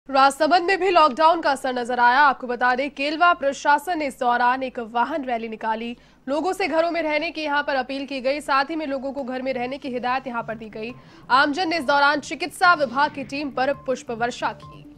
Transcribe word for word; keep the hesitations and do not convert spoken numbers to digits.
राजसमंद में भी लॉकडाउन का असर नजर आया। आपको बता दें, केलवा प्रशासन ने इस दौरान एक वाहन रैली निकाली। लोगों से घरों में रहने की यहां पर अपील की गई, साथ ही में लोगों को घर में रहने की हिदायत यहां पर दी गई। आमजन ने इस दौरान चिकित्सा विभाग की टीम पर पुष्प वर्षा की।